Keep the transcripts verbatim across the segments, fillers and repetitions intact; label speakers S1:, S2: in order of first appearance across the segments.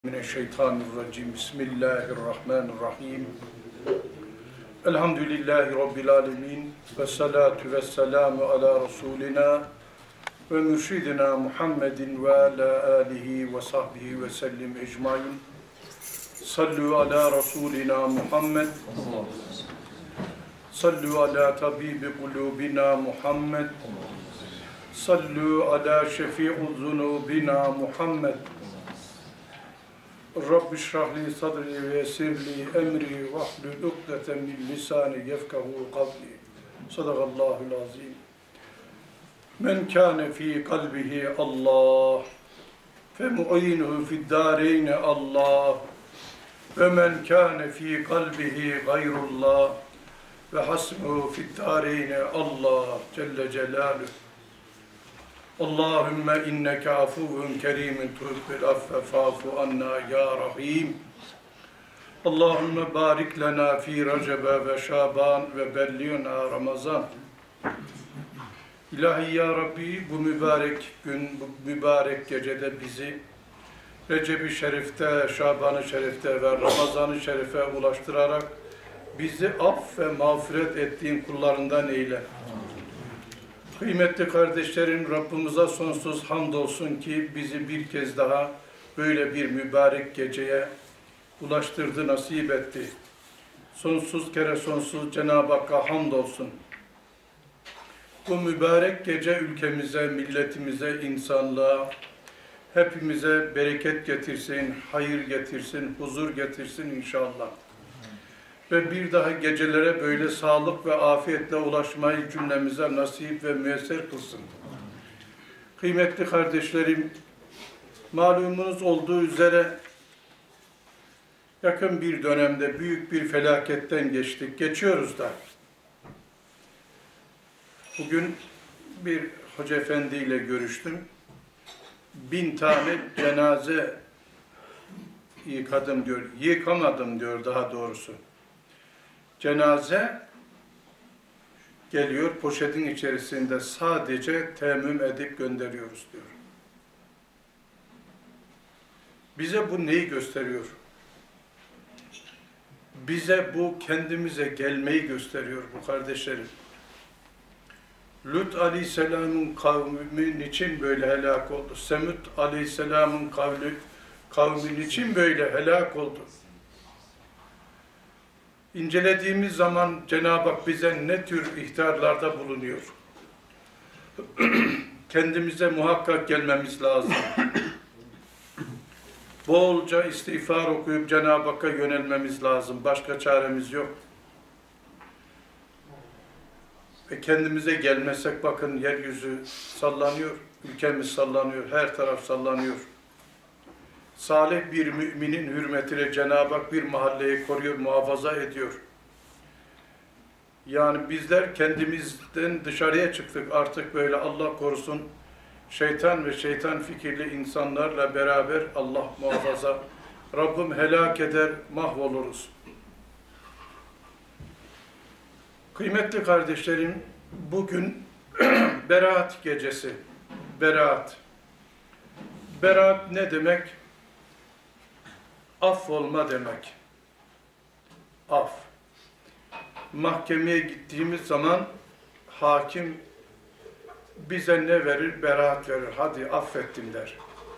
S1: Mineşşeytanirracim. Bismillahirrahmanirrahim. Elhamdülillahi Rabbil alemin. Ve salatu ve selamu ala Resulina ve mürşidina Muhammedin ve ala alihi ve sahbihi ve sellim ecmain. Sallu ala Resulina Muhammed. Sallu ala tabibi kulubina Muhammed. Sallu ala şefi'u zunubina Muhammed. Rabbi şrahli sadri ve yessirli emri ve ahlul ukdeten min lisani yefkahu kavli. Sadakallahul azim. Men kâne fî kalbihi Allah fe mu'inuhu fid dâreyni Allah ve men kâne fî kalbihi gayrullah ve hasbuhu fid dâreyni Allah Celle Celaluhu. Allahümme inneke afuvun kerimin tuhibbul affe fa'fu anna ya rahim. Allahümme barik lena fi recebe ve şaban ve belliğna ramazan. İlahi ya Rabbi, bu mübarek gün, bu mübarek gecede bizi Recep-i Şerif'te, Şaban-ı Şerif'te ve Ramazan-ı Şerif'e ulaştırarak bizi aff ve mağfiret ettiğin kullarından eyle. Kıymetli kardeşlerim, Rabbimize sonsuz hamdolsun ki bizi bir kez daha böyle bir mübarek geceye ulaştırdı, nasip etti. Sonsuz kere sonsuz Cenab-ı Hakk'a hamdolsun. Bu mübarek gece ülkemize, milletimize, insanlığa, hepimize bereket getirsin, hayır getirsin, huzur getirsin inşallah. Ve bir daha gecelere böyle sağlık ve afiyetle ulaşmayı cümlemize nasip ve müyesser kılsın. Kıymetli kardeşlerim, malumunuz olduğu üzere yakın bir dönemde büyük bir felaketten geçtik, geçiyoruz da. Bugün bir hoca efendiyle görüştüm. Bin tane cenaze yıkadım diyor, yıkamadım diyor daha doğrusu. Cenaze geliyor, poşetin içerisinde sadece temmüm edip gönderiyoruz diyor. Bize bu neyi gösteriyor? Bize bu kendimize gelmeyi gösteriyor bu kardeşlerim. Lut Aleyhisselam'ın kavmin için böyle helak oldu. Semud Aleyhisselam'ın kavli, kavmin için böyle helak oldu. İncelediğimiz zaman Cenab-ı Hak bize ne tür ihtarlarda bulunuyor? Kendimize muhakkak gelmemiz lazım. Bolca istiğfar okuyup Cenab-ı Hakk'a yönelmemiz lazım. Başka çaremiz yok. Ve kendimize gelmezsek bakın yeryüzü sallanıyor, ülkemiz sallanıyor, her taraf sallanıyor. Salih bir müminin hürmetine Cenab-ı Hak bir mahalleyi koruyor, muhafaza ediyor. Yani bizler kendimizden dışarıya çıktık artık böyle Allah korusun. Şeytan ve şeytan fikirli insanlarla beraber Allah muhafaza. Rabbim helak eder, mahvoluruz. Kıymetli kardeşlerim, bugün Berat gecesi. Berat. Berat ne demek? Affolma demek. Af. Mahkemeye gittiğimiz zaman hakim bize ne verir? Beraat verir. Hadi affettim der.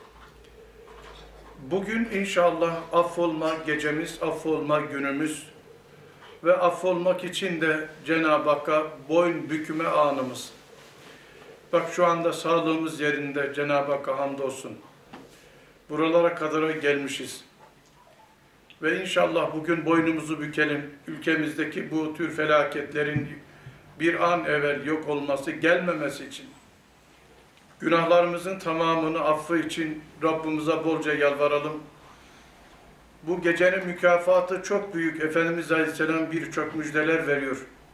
S1: Bugün inşallah affolma gecemiz, affolma günümüz ve affolmak için de Cenab-ı Hakk'a boyun bükme anımız. Bak şu anda sağlığımız yerinde, Cenab-ı Hakk'a hamdolsun. Buralara kadar gelmişiz. Ve inşallah bugün boynumuzu bükelim. Ülkemizdeki bu tür felaketlerin bir an evvel yok olması, gelmemesi için. Günahlarımızın tamamını affı için Rabbimize bolca yalvaralım. Bu gecenin mükafatı çok büyük. Efendimiz Aleyhisselam birçok müjdeler veriyor.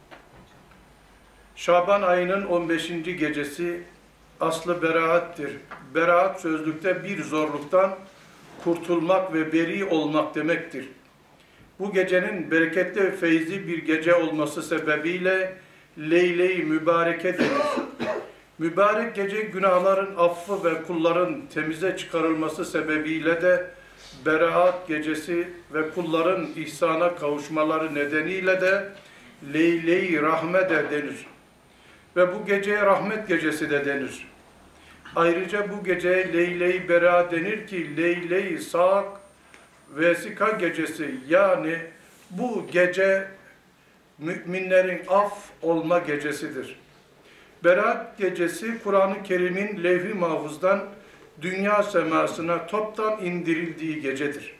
S1: Şaban ayının on beşinci gecesi aslı beraattir. Beraat sözlükte bir zorluktan kurtulmak ve beri olmak demektir. Bu gecenin bereketli ve feyizli bir gece olması sebebiyle Leyle-i Mübareke denir. Mübarek gece günahların affı ve kulların temize çıkarılması sebebiyle de Berat gecesi ve kulların ihsana kavuşmaları nedeniyle de Leyle-i Rahme de denir. Ve bu geceye rahmet gecesi de denir. Ayrıca bu geceye Leyle-i Bera denir ki Leyle-i Sak Vesika gecesi, yani bu gece müminlerin af olma gecesidir. Berat gecesi Kur'an-ı Kerim'in levh-i mahfuzdan dünya semasına toptan indirildiği gecedir.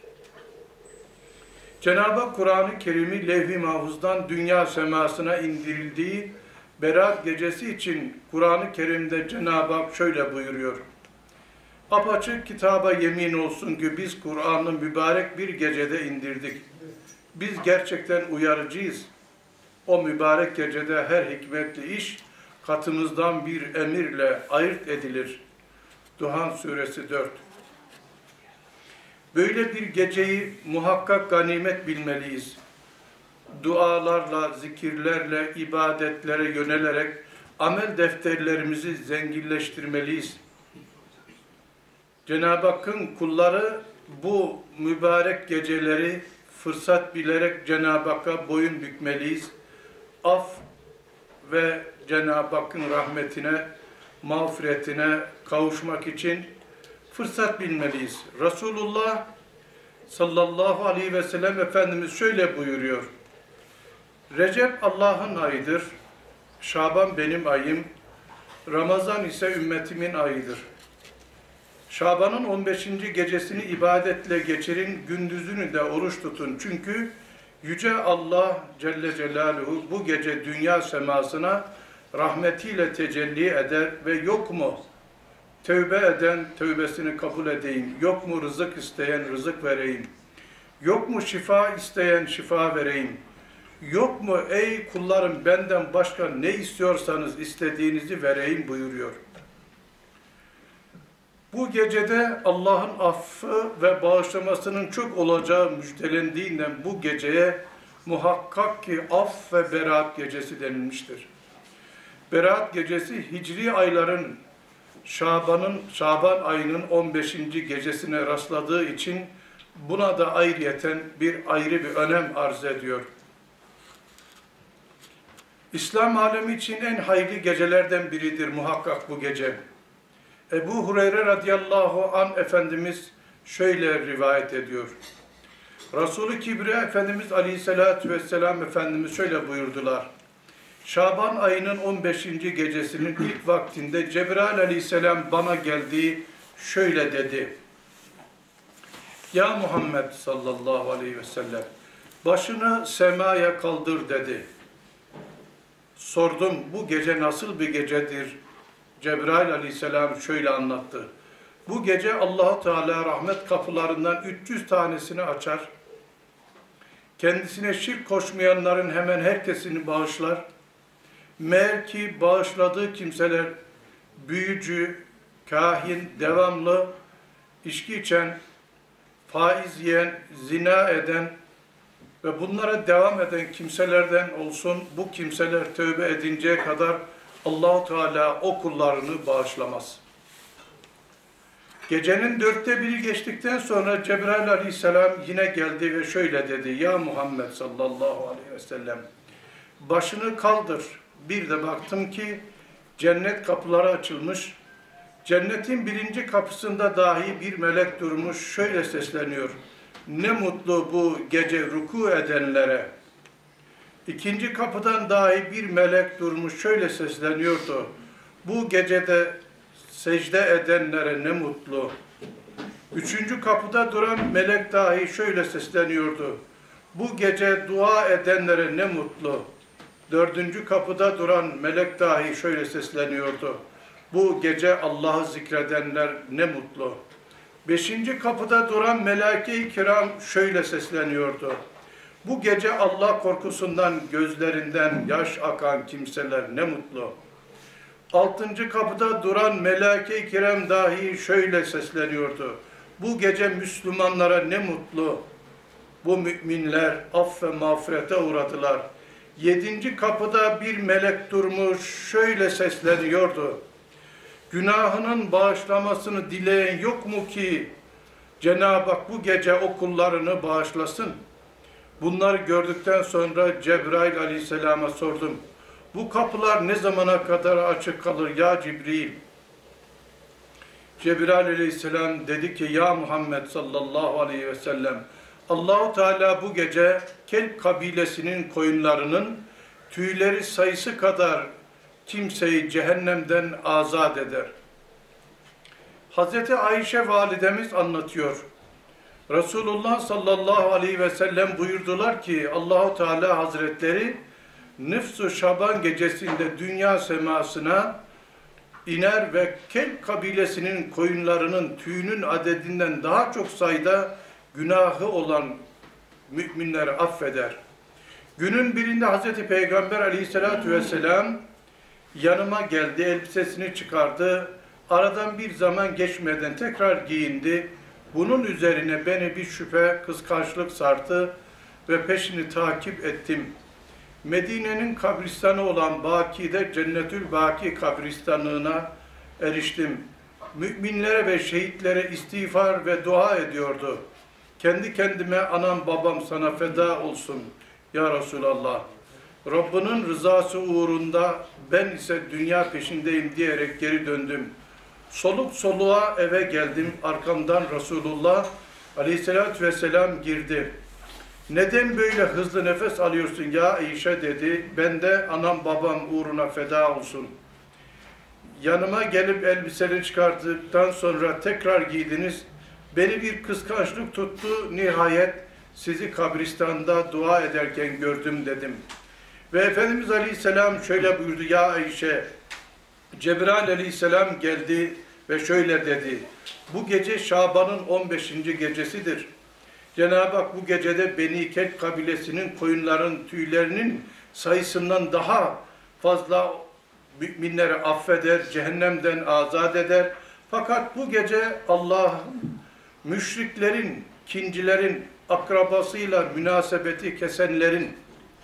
S1: Cenab-ı Hak Kur'an-ı Kerim'i levh-i mahfuzdan dünya semasına indirildiği Berat gecesi için Kur'an-ı Kerim'de Cenab-ı Hak şöyle buyuruyor. Apaçık kitaba yemin olsun ki biz Kur'an'ı mübarek bir gecede indirdik. Biz gerçekten uyarıcıyız. O mübarek gecede her hikmetli iş katımızdan bir emirle ayırt edilir. Duhan Suresi dört. Böyle bir geceyi muhakkak ganimet bilmeliyiz. Dualarla, zikirlerle, ibadetlere yönelerek amel defterlerimizi zenginleştirmeliyiz. Cenab-ı Hakk'ın kulları bu mübarek geceleri fırsat bilerek Cenab-ı Hakk'a boyun bükmeliyiz. Af ve Cenab-ı Hakk'ın rahmetine, mağfiretine kavuşmak için fırsat bilmeliyiz. Resulullah sallallahu aleyhi ve sellem Efendimiz şöyle buyuruyor. Recep Allah'ın ayıdır, Şaban benim ayım, Ramazan ise ümmetimin ayıdır. Şaban'ın on beşinci gecesini ibadetle geçirin, gündüzünü de oruç tutun. Çünkü Yüce Allah Celle Celaluhu bu gece dünya semasına rahmetiyle tecelli eder ve yok mu tövbe eden tövbesini kabul edeyim, yok mu rızık isteyen rızık vereyim, yok mu şifa isteyen şifa vereyim, yok mu ey kullarım benden başka ne istiyorsanız istediğinizi vereyim buyuruyor. Bu gecede Allah'ın affı ve bağışlamasının çok olacağı müjdelendiğinden bu geceye muhakkak ki af ve berat gecesi denilmiştir. Berat gecesi Hicri ayların Şaban'ın Şaban ayının on beşinci gecesine rastladığı için buna da ayrıyeten bir ayrı bir önem arz ediyor. İslam alemi için en hayırlı gecelerden biridir muhakkak bu gece. Ebu Hureyre radıyallahu anh Efendimiz şöyle rivayet ediyor. Resul-i Kibriya Efendimiz aleyhissalatü vesselam Efendimiz şöyle buyurdular. Şaban ayının on beşinci gecesinin ilk vaktinde Cebrail aleyhisselam bana geldi, şöyle dedi. Ya Muhammed sallallahu aleyhi ve sellem, başını semaya kaldır dedi. Sordum, bu gece nasıl bir gecedir? Cebrail aleyhisselam şöyle anlattı. Bu gece Allah-u Teala rahmet kapılarından üç yüz tanesini açar. Kendisine şirk koşmayanların hemen herkesini bağışlar. Meğer ki bağışladığı kimseler büyücü, kahin, devamlı içki içen, faiz yiyen, zina eden ve bunlara devam eden kimselerden olsun, bu kimseler tövbe edinceye kadar Allah-u Teala o kullarını bağışlamaz. Gecenin dörtte biri geçtikten sonra Cebrail aleyhisselam yine geldi ve şöyle dedi. Ya Muhammed sallallahu aleyhi ve sellem, başını kaldır. Bir de baktım ki cennet kapıları açılmış. Cennetin birinci kapısında dahi bir melek durmuş. Şöyle sesleniyor. Ne mutlu bu gece ruku edenlere. İkinci kapıdan dahi bir melek durmuş. Şöyle sesleniyordu. Bu gecede secde edenlere ne mutlu. Üçüncü kapıda duran melek dahi şöyle sesleniyordu. Bu gece dua edenlere ne mutlu. Dördüncü kapıda duran melek dahi şöyle sesleniyordu. Bu gece Allah'ı zikredenler ne mutlu. Beşinci kapıda duran melek-i kiram şöyle sesleniyordu. Bu gece Allah korkusundan gözlerinden yaş akan kimseler ne mutlu. Altıncı kapıda duran melek-i kiram dahi şöyle sesleniyordu. Bu gece Müslümanlara ne mutlu. Bu müminler aff ve mağfirete uğradılar. Yedinci kapıda bir melek durmuş, şöyle sesleniyordu. Günahının bağışlamasını dileyen yok mu ki Cenab-ı Hak bu gece o kullarını bağışlasın. Bunları gördükten sonra Cebrail aleyhisselama sordum. Bu kapılar ne zamana kadar açık kalır ya Cibril? Cebrail aleyhisselam dedi ki ya Muhammed sallallahu aleyhi ve sellem Allah-u Teala bu gece Kelp kabilesinin koyunlarının tüyleri sayısı kadar kimseyi cehennemden azat eder. Hazreti Ayşe validemiz anlatıyor. Resulullah sallallahu aleyhi ve sellem buyurdular ki Allah-u Teala Hazretleri Nıfs-ı Şaban gecesinde dünya semasına iner ve Kelp kabilesinin koyunlarının tüyünün adedinden daha çok sayıda günahı olan müminleri affeder. Günün birinde Hazreti Peygamber aleyhissalatü vesselam yanıma geldi, elbisesini çıkardı. Aradan bir zaman geçmeden tekrar giyindi. Bunun üzerine beni bir şüphe, kıskançlık sardı ve peşini takip ettim. Medine'nin kabristanı olan Baki'de Cennetül Baki kabristanlığına eriştim. Müminlere ve şehitlere istiğfar ve dua ediyordu. Kendi kendime anam babam sana feda olsun ya Resulallah. Rabbinin rızası uğrunda ben ise dünya peşindeyim diyerek geri döndüm. Soluk soluğa eve geldim. Arkamdan Resulullah aleyhissalatü vesselam girdi. Neden böyle hızlı nefes alıyorsun ya Ayşe dedi. Ben de anam babam uğruna feda olsun. Yanıma gelip elbiseni çıkarttıktan sonra tekrar giydiniz. Beni bir kıskançlık tuttu. Nihayet sizi kabristanda dua ederken gördüm dedim. Ve Efendimiz Aleyhisselam şöyle buyurdu. Ya Ayşe, Cebrail Aleyhisselam geldi ve şöyle dedi. Bu gece Şaban'ın on beşinci gecesidir. Cenab-ı Hak bu gecede Beni Kelp kabilesinin koyunların tüylerinin sayısından daha fazla müminleri affeder, cehennemden azat eder. Fakat bu gece Allah müşriklerin, kincilerin, akrabasıyla münasebeti kesenlerin,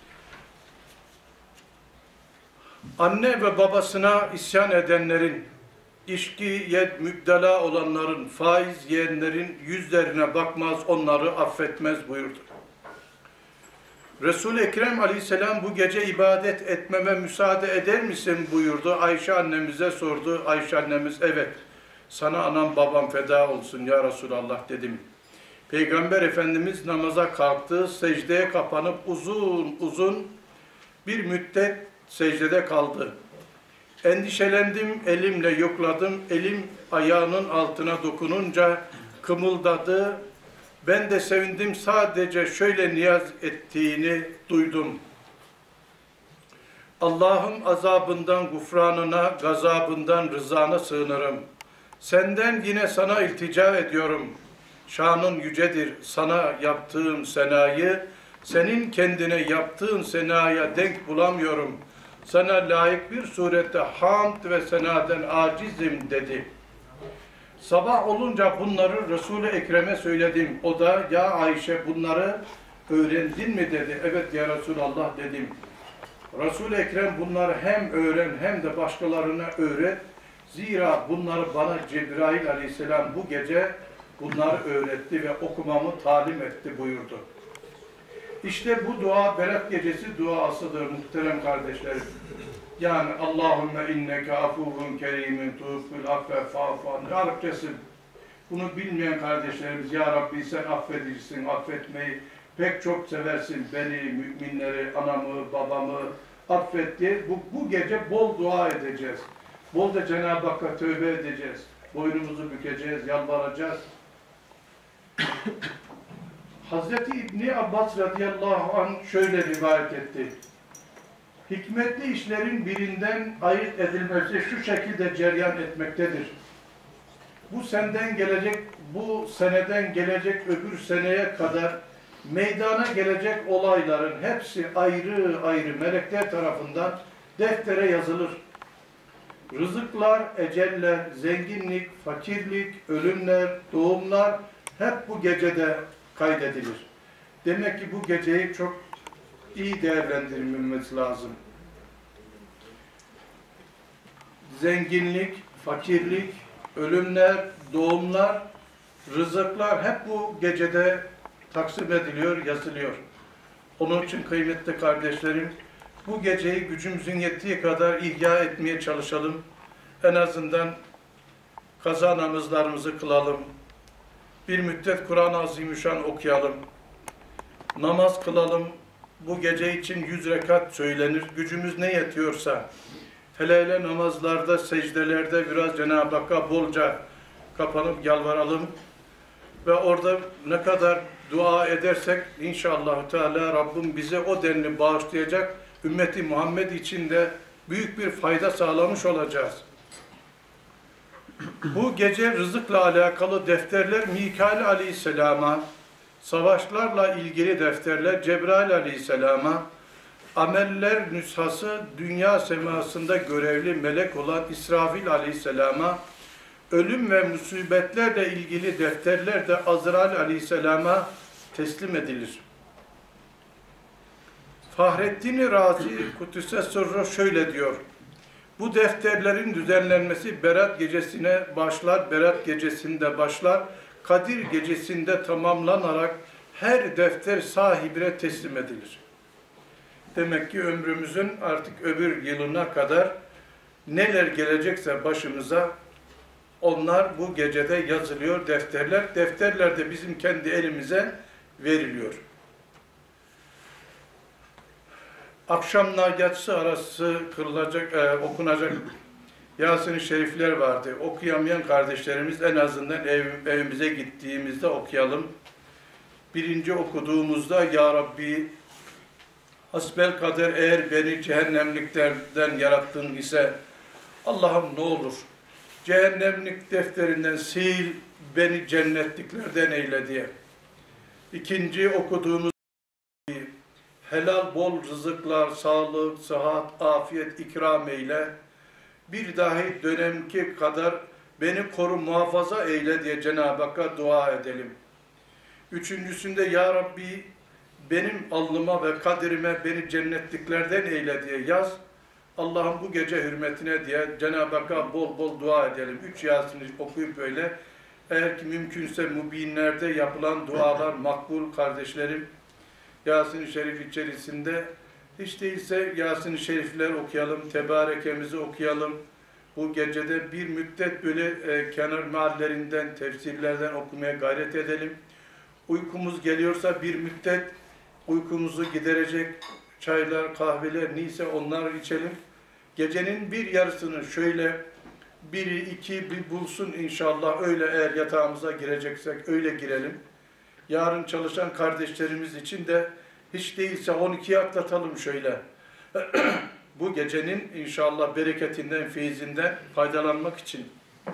S1: anne ve babasına isyan edenlerin, içkiye müptela olanların, faiz yiyenlerin yüzlerine bakmaz, onları affetmez buyurdu. Resul-i Ekrem aleyhisselam bu gece ibadet etmeme müsaade eder misin buyurdu. Ayşe annemize sordu. Ayşe annemiz evet, sana anam babam feda olsun ya Resulallah dedim. Peygamber Efendimiz namaza kalktı, secdeye kapanıp uzun uzun bir müddet secdede kaldı. Endişelendim, elimle yokladım, elim ayağının altına dokununca kımıldadı. Ben de sevindim, sadece şöyle niyaz ettiğini duydum. Allah'ım azabından gufranına, gazabından rızana sığınırım. Senden yine sana iltica ediyorum. Şanın yücedir, sana yaptığım senayı, senin kendine yaptığın senaya denk bulamıyorum. Sana layık bir surette hamd ve senaden acizim dedi. Sabah olunca bunları Resul-i Ekrem'e söyledim. O da ya Ayşe bunları öğrendin mi dedi. Evet ya Resulallah dedim. Resul-i Ekrem bunları hem öğren hem de başkalarına öğret. Zira bunları bana Cebrail aleyhisselam bu gece bunları öğretti ve okumamı talim etti buyurdu. İşte bu dua Berat gecesi duasıdır muhterem kardeşlerim. Yani Allahümme inneke afuvun kerimin tuğful affe fa'fan. Arapçası bunu bilmeyen kardeşlerimiz ya Rabbi sen affedicisin, affetmeyi pek çok seversin. Beni, müminleri, anamı, babamı affet diye bu, bu gece bol dua edeceğiz. Bol da Cenab-ı Hakk'a tövbe edeceğiz. Boynumuzu bükeceğiz, yalvaracağız. Hazreti İbni Abbas radıyallahu anh şöyle rivayet etti. Hikmetli işlerin birinden ayırt edilmesi şu şekilde cereyan etmektedir. Bu senden gelecek, bu seneden gelecek öbür seneye kadar meydana gelecek olayların hepsi ayrı ayrı melekler tarafından deftere yazılır. Rızıklar, eceller, zenginlik, fakirlik, ölümler, doğumlar hep bu gecede kaydedilir. Demek ki bu geceyi çok iyi değerlendirilmemiz lazım. Zenginlik, fakirlik, ölümler, doğumlar Rızıklar hep bu gecede taksim ediliyor, yazılıyor. Onun için kıymetli kardeşlerim, bu geceyi gücümüzün yettiği kadar ihya etmeye çalışalım. En azından kaza namazlarımızı kılalım. Bir müddet Kur'an-ı Azimüşşan okuyalım. Namaz kılalım. Bu gece için yüz rekat söylenir. Gücümüz ne yetiyorsa. Hele hele namazlarda, secdelerde biraz Cenab-ı Hakk'a bolca kapanıp yalvaralım. Ve orada ne kadar dua edersek inşallah Teala Rabbim bize o denli bağışlayacak. Ümmeti Muhammed için de büyük bir fayda sağlamış olacağız. Bu gece rızıkla alakalı defterler Mikail Aleyhisselam'a, savaşlarla ilgili defterler Cebrail Aleyhisselam'a, ameller nüshası dünya semasında görevli melek olan İsrafil Aleyhisselam'a, ölüm ve musibetlerle ilgili defterler de Azrail Aleyhisselam'a teslim edilir. Fahrettin Razi Kudüs'e sırrı şöyle diyor: bu defterlerin düzenlenmesi Berat gecesine başlar, Berat gecesinde başlar, Kadir gecesinde tamamlanarak her defter sahibine teslim edilir. Demek ki ömrümüzün artık öbür yılına kadar neler gelecekse başımıza, onlar bu gecede yazılıyor defterler. Defterler de bizim kendi elimize veriliyor. Akşamla yatsı arası kırılacak, e, okunacak Yasin-i Şerifler vardı. Okuyamayan kardeşlerimiz en azından ev, evimize gittiğimizde okuyalım. Birinci okuduğumuzda Ya Rabbi hasbel kader eğer beni cehennemliklerden yarattın ise Allah'ım ne olur cehennemlik defterinden sil beni cennetliklerden eyle diye. İkinci okuduğumuz helal bol rızıklar, sağlık, sıhhat, afiyet ikram eyle. Bir dahi dönemki kadar beni koru muhafaza eyle diye Cenab-ı Hakk'a dua edelim. Üçüncüsünde Ya Rabbi benim alnıma ve kaderime beni cennetliklerden eyle diye yaz. Allah'ım bu gece hürmetine diye Cenab-ı Hakk'a bol bol dua edelim. Üç Yasin'i okuyup böyle. Eğer ki mümkünse mübinlerde yapılan dualar makbul kardeşlerim. Yasin-i Şerif içerisinde hiç değilse Yasin-i Şerifler okuyalım, Tebarekemizi okuyalım. Bu gecede bir müddet böyle e, kenar mahallerinden, tefsirlerden okumaya gayret edelim. Uykumuz geliyorsa bir müddet uykumuzu giderecek çaylar, kahveler neyse onları içelim. Gecenin bir yarısını şöyle biri, iki bir bulsun inşallah, öyle eğer yatağımıza gireceksek öyle girelim. Yarın çalışan kardeşlerimiz için de hiç değilse on ikiyi atlatalım şöyle. Bu gecenin inşallah bereketinden, feyzinden faydalanmak için.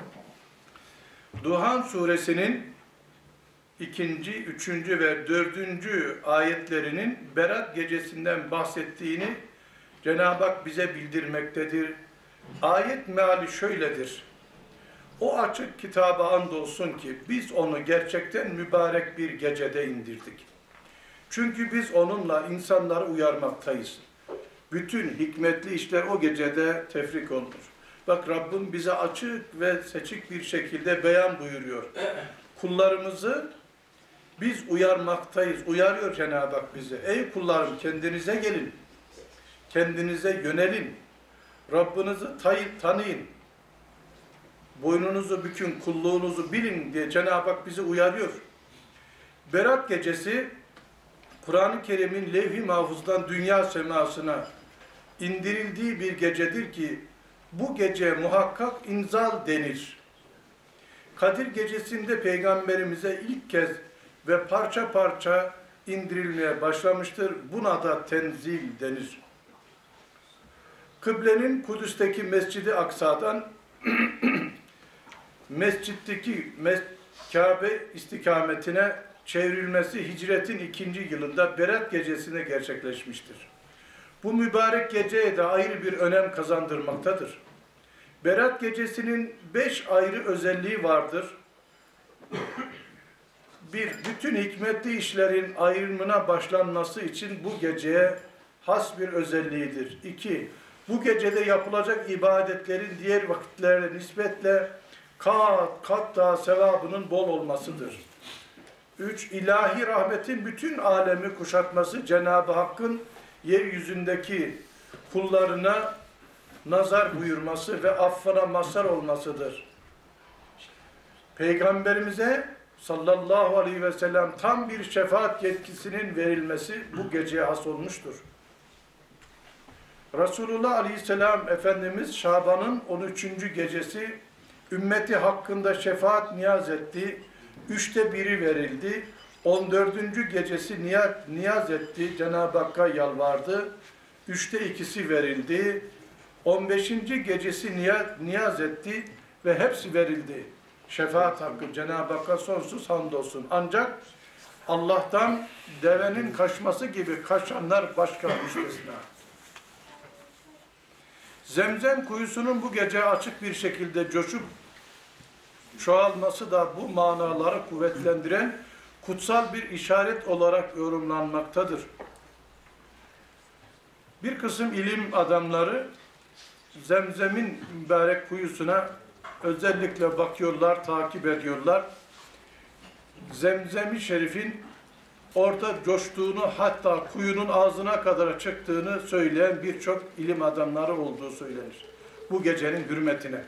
S1: Duhan suresinin ikinci, üçüncü ve dördüncü ayetlerinin Berat gecesinden bahsettiğini Cenab-ı Hak bize bildirmektedir. Ayet meali şöyledir: o açık kitaba andolsun ki biz onu gerçekten mübarek bir gecede indirdik. Çünkü biz onunla insanları uyarmaktayız. Bütün hikmetli işler o gecede tefrik olunur. Bak Rabbim bize açık ve seçik bir şekilde beyan buyuruyor. Kullarımızı biz uyarmaktayız. Uyarıyor Cenab-ı Hak bize. Ey kullarım kendinize gelin. Kendinize yönelin. Rabbinizi tanıyın. Boynunuzu bükün, kulluğunuzu bilin diye Cenab-ı Hak bizi uyarıyor. Berat gecesi Kur'an-ı Kerim'in levh-i mahfuzdan dünya semasına indirildiği bir gecedir ki bu gece muhakkak inzal denir. Kadir gecesinde Peygamberimize ilk kez ve parça parça indirilmeye başlamıştır. Buna da tenzil denir. Kıblenin Kudüs'teki Mescid-i Aksa'dan Mescitteki mes Kabe istikametine çevrilmesi hicretin ikinci yılında Berat gecesinde gerçekleşmiştir. Bu mübarek geceye de ayrı bir önem kazandırmaktadır. Berat gecesinin beş ayrı özelliği vardır. Bir, bütün hikmetli işlerin ayrımına başlanması için bu geceye has bir özelliğidir. İki, bu gecede yapılacak ibadetlerin diğer vakitlere nispetle kat kat daha sevabının bol olmasıdır. Üç, ilahi rahmetin bütün alemi kuşatması, Cenab-ı Hakk'ın yeryüzündeki kullarına nazar buyurması ve affına mazhar olmasıdır. Peygamberimize sallallahu aleyhi ve sellem tam bir şefaat yetkisinin verilmesi bu geceye has olmuştur. Resulullah aleyhisselam Efendimiz Şaban'ın on üçüncü gecesi ümmeti hakkında şefaat niyaz etti. Üçte biri verildi. on dördüncü gecesi niyaz, niyaz etti. Cenab-ı Hakk'a yalvardı. Üçte ikisi verildi. on beşinci gecesi niyaz, niyaz etti ve hepsi verildi. Şefaat hakkı Cenab-ı Hakk'a sonsuz hamdolsun. Ancak Allah'tan devenin kaçması gibi kaçanlar başka müstesna. Zemzem kuyusunun bu gece açık bir şekilde coşup çoğalması da bu manaları kuvvetlendiren kutsal bir işaret olarak yorumlanmaktadır. Bir kısım ilim adamları Zemzem'in mübarek kuyusuna özellikle bakıyorlar, takip ediyorlar. Zemzem-i Şerif'in orada coştuğunu, hatta kuyunun ağzına kadar çıktığını söyleyen birçok ilim adamları olduğu söylenir. Bu gecenin hürmetine.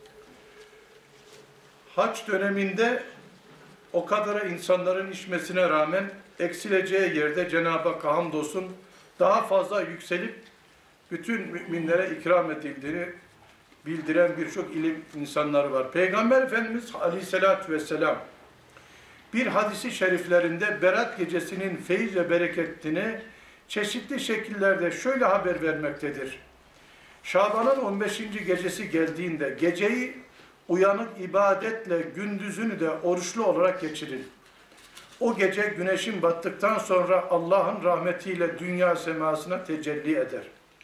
S1: Hac döneminde o kadar insanların içmesine rağmen eksileceği yerde Cenab-ı Hakk'a hamdolsun daha fazla yükselip bütün müminlere ikram edildiğini bildiren birçok ilim insanları var. Peygamber Efendimiz Aleyhisselatü Vesselam bir hadisi şeriflerinde Berat gecesinin feyiz ve bereketini çeşitli şekillerde şöyle haber vermektedir. Şaban'ın on beşinci gecesi geldiğinde geceyi uyanık ibadetle, gündüzünü de oruçlu olarak geçirin. O gece güneşin battıktan sonra Allah'ın rahmetiyle dünya semasına tecelli eder.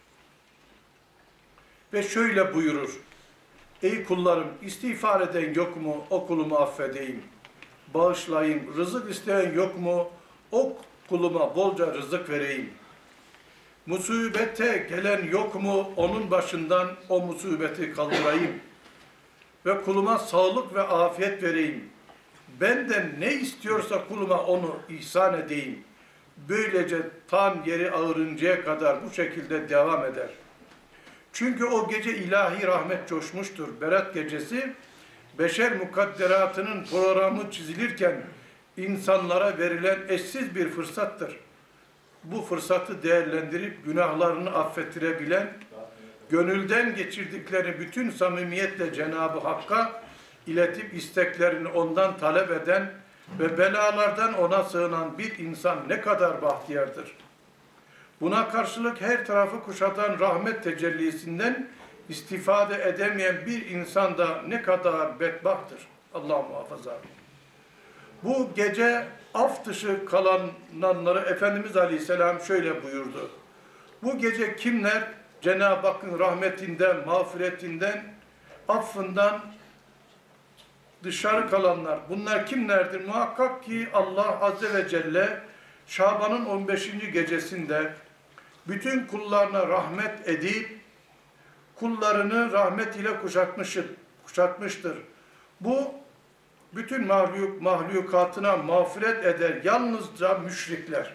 S1: Ve şöyle buyurur: Ey kullarım, istiğfar eden yok mu? O kulumu affedeyim. Bağışlayayım. Rızık isteyen yok mu? O kuluma bolca rızık vereyim. Musibete gelen yok mu? Onun başından o musibeti kaldırayım. Ve kuluma sağlık ve afiyet vereyim. Benden ne istiyorsa kuluma onu ihsan edeyim. Böylece tam yeri ağırıncaya kadar bu şekilde devam eder. Çünkü o gece ilahi rahmet coşmuştur. Berat gecesi, beşer mukadderatının programı çizilirken insanlara verilen eşsiz bir fırsattır. Bu fırsatı değerlendirip günahlarını affettirebilen, gönülden geçirdikleri bütün samimiyetle Cenab-ı Hakk'a iletip isteklerini ondan talep eden ve belalardan ona sığınan bir insan ne kadar bahtiyardır. Buna karşılık her tarafı kuşatan rahmet tecellisinden istifade edemeyen bir insan da ne kadar bedbahttır. Allah muhafaza. Bu gece af dışı kalanları Efendimiz Aleyhisselam şöyle buyurdu. Bu gece kimler Cenab-ı Hakk'ın rahmetinden, mağfiretinden, affından dışarı kalanlar. Bunlar kimlerdir? Muhakkak ki Allah Azze ve Celle Şaban'ın on beşinci gecesinde bütün kullarına rahmet edip kullarını rahmet ile kuşatmıştır. kuşatmıştır. Bu bütün mahluk, mahlukatına mağfiret eder yalnızca müşrikler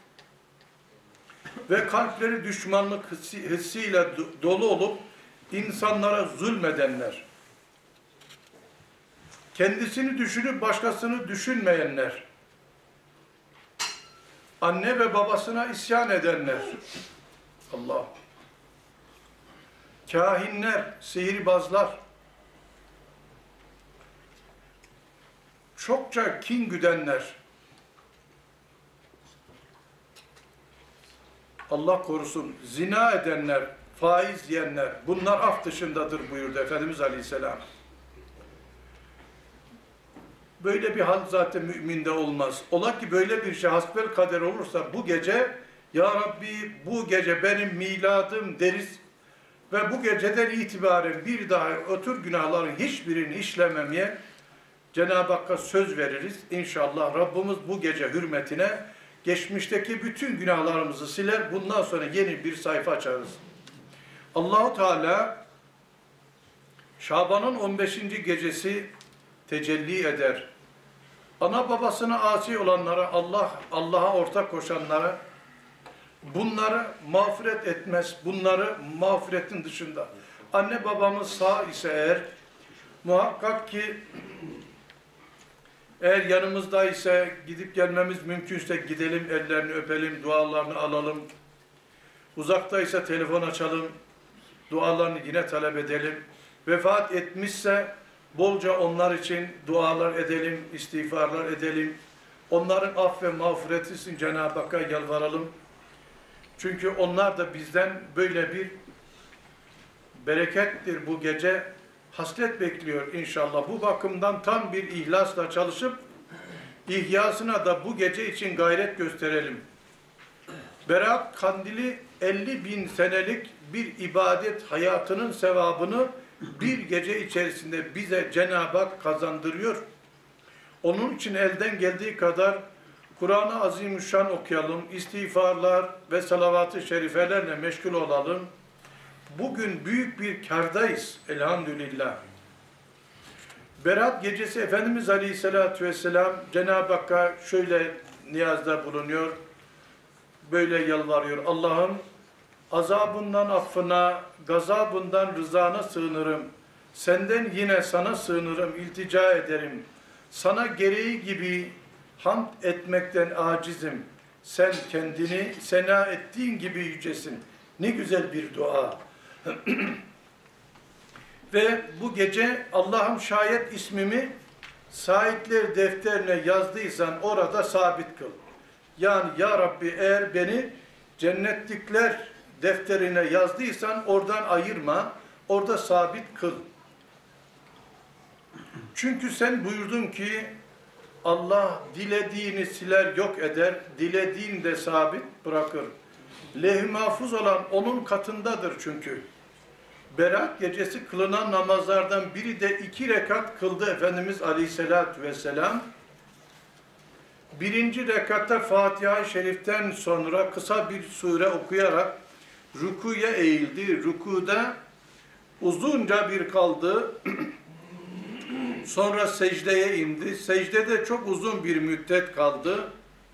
S1: ve kalpleri düşmanlık hissi, hissiyle dolu olup insanlara zulmedenler, kendisini düşünüp başkasını düşünmeyenler, anne ve babasına isyan edenler, Allah, kahinler, sihirbazlar, çokça kin güdenler, Allah korusun, zina edenler, faiz yiyenler, bunlar af dışındadır buyurdu Efendimiz Aleyhisselam. Böyle bir hal zaten müminde olmaz. Ola ki böyle bir şey hasbel kader olursa bu gece, Ya Rabbi bu gece benim miladım deriz ve bu geceden itibaren bir daha o tür günahların hiçbirini işlememeye Cenab-ı Hakk'a söz veririz. İnşallah Rabbimiz bu gece hürmetine geçmişteki bütün günahlarımızı siler. Bundan sonra yeni bir sayfa açarız. Allah-u Teala Şaban'ın on beşinci gecesi tecelli eder. Ana babasına asi olanlara, Allah Allah'a ortak koşanlara bunları mağfiret etmez. Bunları mağfiretin dışında. Anne babamız sağ ise eğer muhakkak ki eğer yanımızda ise gidip gelmemiz mümkünse gidelim, ellerini öpelim, dualarını alalım. Uzaktaysa telefon açalım, dualarını yine talep edelim. Vefat etmişse bolca onlar için dualar edelim, istiğfarlar edelim. Onların af ve mağfireti için Cenab-ı Hakk'a yalvaralım. Çünkü onlar da bizden böyle bir berekettir bu gece. Hasret bekliyor inşallah. Bu bakımdan tam bir ihlasla çalışıp ihyasına da bu gece için gayret gösterelim. Berat Kandili elli bin senelik bir ibadet hayatının sevabını bir gece içerisinde bize Cenab-ı Hak kazandırıyor. Onun için elden geldiği kadar Kur'an-ı Azimüşşan okuyalım, istiğfarlar ve salavat-ı şerifelerle meşgul olalım. Bugün büyük bir kârdayız elhamdülillah. Berat gecesi Efendimiz Aleyhisselatü Vesselam Cenab-ı Hakk'a şöyle niyazda bulunuyor, böyle yalvarıyor. Allah'ım azabından affına, gazabından rızana sığınırım. Senden yine sana sığınırım, iltica ederim. Sana gereği gibi hamd etmekten acizim. Sen kendini sena ettiğin gibi yücesin. Ne güzel bir dua. Ve bu gece Allah'ım şayet ismimi saitler defterine yazdıysan orada sabit kıl. Yani ya Rabbi eğer beni cennetlikler defterine yazdıysan oradan ayırma, orada sabit kıl. Çünkü sen buyurdun ki Allah dilediğini siler yok eder, dilediğini de sabit bırakır. Levh-i mahfuz olan onun katındadır çünkü. Berat gecesi kılınan namazlardan biri de iki rekat kıldı Efendimiz Aleyhisselatü Vesselam. Birinci rekatta Fatiha-i Şerif'ten sonra kısa bir sure okuyarak rükuya eğildi. Rükuda uzunca bir kaldı. Sonra secdeye indi. Secdede çok uzun bir müddet kaldı.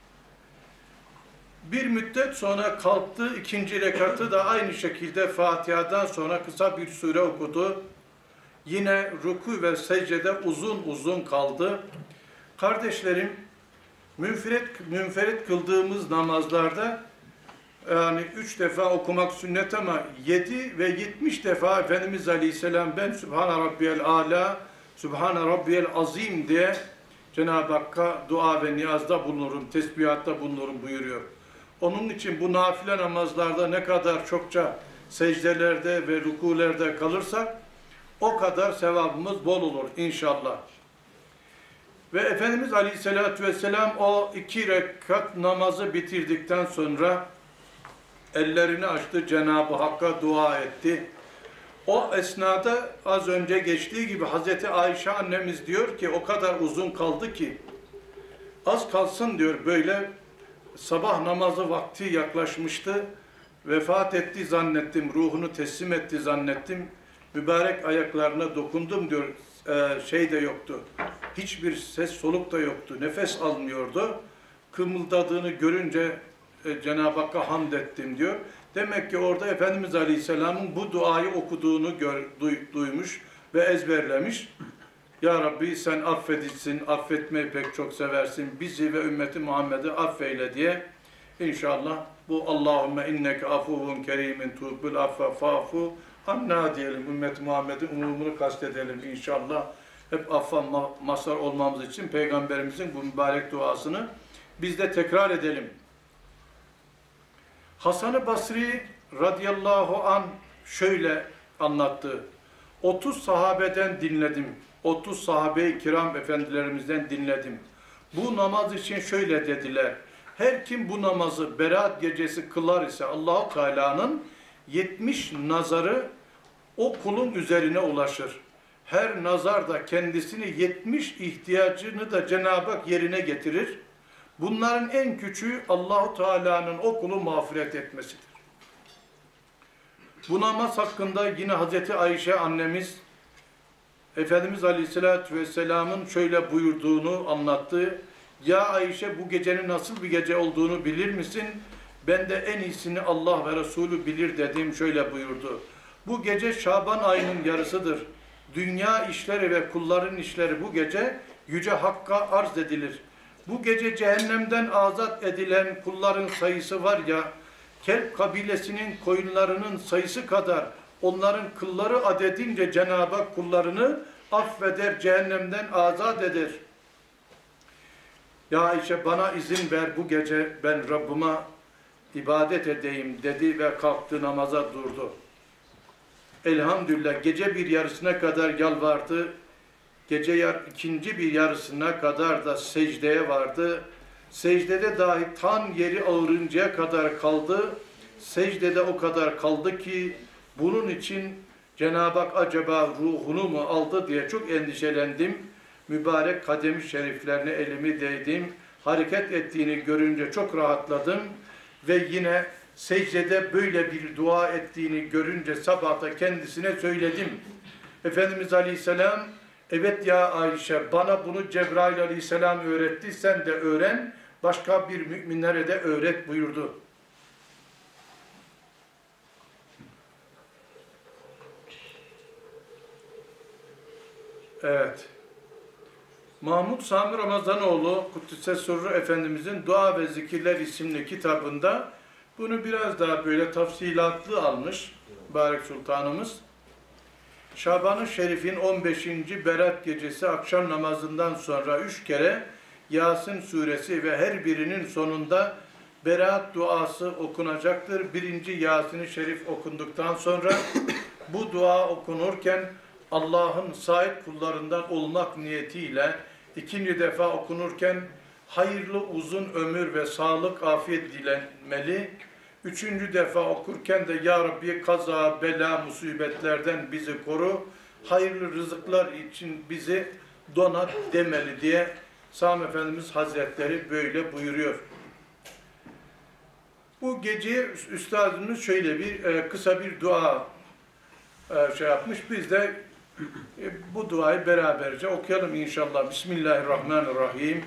S1: Bir müddet sonra kalktı. İkinci rekatı da aynı şekilde Fatiha'dan sonra kısa bir sure okudu. Yine ruku ve secdede uzun uzun kaldı. Kardeşlerim, münferit, münferit kıldığımız namazlarda yani üç defa okumak sünnet ama yedi ve yetmiş defa Efendimiz Aleyhisselam ben Sübhane Rabbiyel Âlâ, Sübhane Rabbiyel Azim diye Cenab-ı Hakk'a dua ve niyazda bulunurum, tesbihatta bulunurum buyuruyor. Onun için bu nafile namazlarda ne kadar çokça secdelerde ve rükûlerde kalırsak o kadar sevabımız bol olur inşallah. Ve Efendimiz Aleyhisselatü Vesselam o iki rekat namazı bitirdikten sonra ellerini açtı, Cenab-ı Hakk'a dua etti. O esnada az önce geçtiği gibi Hazreti Ayşe annemiz diyor ki o kadar uzun kaldı ki az kalsın diyor böyle sabah namazı vakti yaklaşmıştı. Vefat etti zannettim, ruhunu teslim etti zannettim. Mübarek ayaklarına dokundum diyor, ee, şey de yoktu. Hiçbir ses soluk da yoktu. Nefes almıyordu. Kımıldadığını görünce e, Cenab-ı Hakk'a hamd ettim diyor. Demek ki orada Efendimiz Aleyhisselam'ın bu duayı okuduğunu gör, duy, duymuş ve ezberlemiş. Ya Rabbi sen affedilsin, affetmeyi pek çok seversin. Bizi ve ümmeti Muhammed'i affeyle diye inşallah bu Allahümme inneke afuvun kerimin tuğbul affa fa'fu anna diyelim. Ümmet Muhammed'in umumunu kastedelim inşallah. Hep affa mazhar olmamız için Peygamberimizin bu mübarek duasını biz de tekrar edelim. Hasan-ı Basri radıyallahu an şöyle anlattı. otuz sahabeden dinledim. otuz sahabe-i kiram efendilerimizden dinledim. Bu namaz için şöyle dediler. Her kim bu namazı Berat gecesi kılar ise Allah-u Teala'nın yetmiş nazarı o kulun üzerine ulaşır. Her nazar da kendisini yetmiş ihtiyacını da Cenab-ı Hak yerine getirir. Bunların en küçüğü Allah-u Teala'nın o kulu mağfiret etmesidir. Bu namaz hakkında yine Hazreti Ayşe annemiz Efendimiz Aleyhisselatü Vesselam'ın şöyle buyurduğunu anlattı. Ya Ayşe, bu gecenin nasıl bir gece olduğunu bilir misin? Ben de en iyisini Allah ve Resulü bilir dedim, şöyle buyurdu. Bu gece Şaban ayının yarısıdır. Dünya işleri ve kulların işleri bu gece Yüce Hakk'a arz edilir. Bu gece cehennemden azat edilen kulların sayısı var ya, Kelp kabilesinin koyunlarının sayısı kadar onların kılları adedince Cenab-ı Hak kullarını affeder, cehennemden azat eder. Ya Ayşe, bana izin ver, bu gece ben Rabbime ibadet edeyim dedi ve kalktı, namaza durdu. Elhamdülillah gece bir yarısına kadar yalvardı. Gece yar, ikinci bir yarısına kadar da secdeye vardı. Secdede dahi tan yeri ağırıncaya kadar kaldı. Secdede o kadar kaldı ki bunun için Cenab-ı Hak acaba ruhunu mu aldı diye çok endişelendim. Mübarek kadem-i şeriflerine elimi değdim. Hareket ettiğini görünce çok rahatladım. Ve yine secdede böyle bir dua ettiğini görünce sabahta kendisine söyledim. Efendimiz Aleyhisselam, evet ya Ayşe, bana bunu Cebrail Aleyhisselam öğretti, sen de öğren, başka bir müminlere de öğret buyurdu. Evet. Mahmud Sami Ramazanoğlu Kuddise Sırrı Efendimizin Dua ve Zikirler isimli kitabında bunu biraz daha böyle tafsilatlı almış Mübarek Sultanımız. Şaban-ı Şerif'in on beşinci Berat gecesi akşam namazından sonra üç kere Yasin suresi ve her birinin sonunda Berat duası okunacaktır. Birinci Yasin-i Şerif okunduktan sonra bu dua okunurken Allah'ın sahip kullarından olmak niyetiyle ikinci defa okunurken hayırlı uzun ömür ve sağlık, afiyet dilenmeli. Üçüncü defa okurken de Ya Rabbi kaza, bela, musibetlerden bizi koru, hayırlı rızıklar için bizi donat demeli diye Sami Efendimiz Hazretleri böyle buyuruyor. Bu gece üstadımız şöyle bir e, kısa bir dua e, şey yapmış. Biz de e, bu duayı beraberce okuyalım inşallah. Bismillahirrahmanirrahim.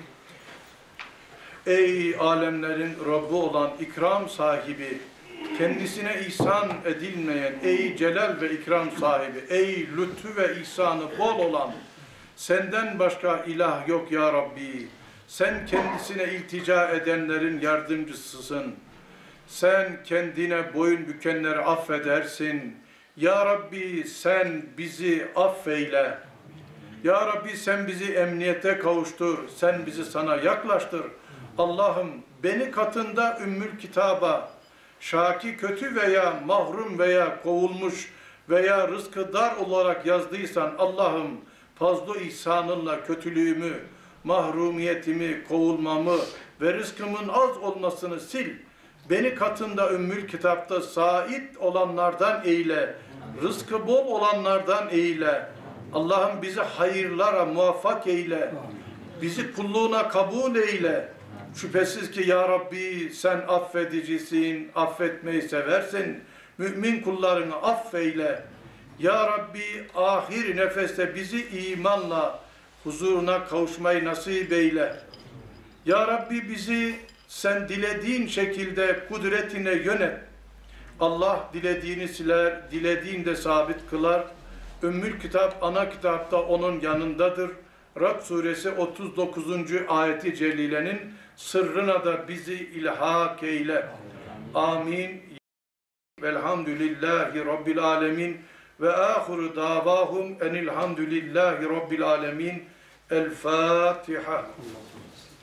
S1: Ey alemlerin Rabbi olan ikram sahibi, kendisine ihsan edilmeyen, ey celal ve ikram sahibi, ey lütfu ve ihsanı bol olan, senden başka ilah yok ya Rabbi. Sen kendisine iltica edenlerin yardımcısısın. Sen kendine boyun bükenleri affedersin. Ya Rabbi sen bizi affeyle. Ya Rabbi sen bizi emniyete kavuştur. Sen bizi sana yaklaştır. Allah'ım beni katında ümmül kitaba, şaki kötü veya mahrum veya kovulmuş veya rızkı dar olarak yazdıysan Allah'ım fazla ihsanınla kötülüğümü, mahrumiyetimi, kovulmamı ve rızkımın az olmasını sil. Beni katında ümmül kitapta sait olanlardan eyle, rızkı bol olanlardan eyle. Allah'ım bizi hayırlara muvaffak eyle, bizi kulluğuna kabul eyle. Şüphesiz ki ya Rabbi sen affedicisin, affetmeyi seversin. Mümin kullarını affeyle. Ya Rabbi ahir nefeste bizi imanla huzuruna kavuşmayı nasip eyle. Ya Rabbi bizi sen dilediğin şekilde kudretine yönet. Allah dilediğini siler, dilediğinde sabit kılar. Ümmül Kitap ana kitapta onun yanındadır. Rad suresi otuz dokuzuncu ayeti celilenin sırrına da bizi ilhak eyle. Amin. Velhamdülillahi Rabbil alemin. Ve ahiru davahum enilhamdülillahi Rabbil alemin. El Fatiha.